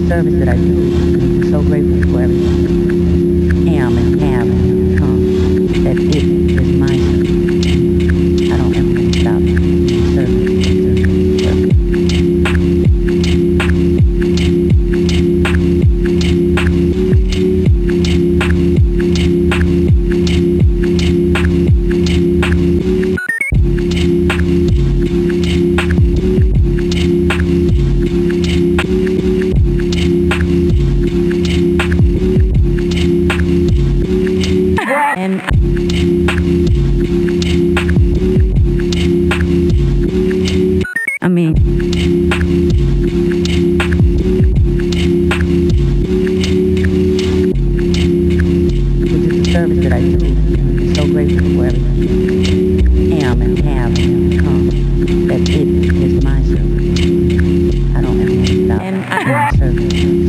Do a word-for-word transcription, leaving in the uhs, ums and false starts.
service that I do. I'm so grateful for everything. Am and have and become. That it is my service. I don't ever want to stop serving, serving, serving. And I mean, which is the service that I do. I'm so grateful for everything. Am and have and become. That it is my service. I don't ever want to stop. And I am service.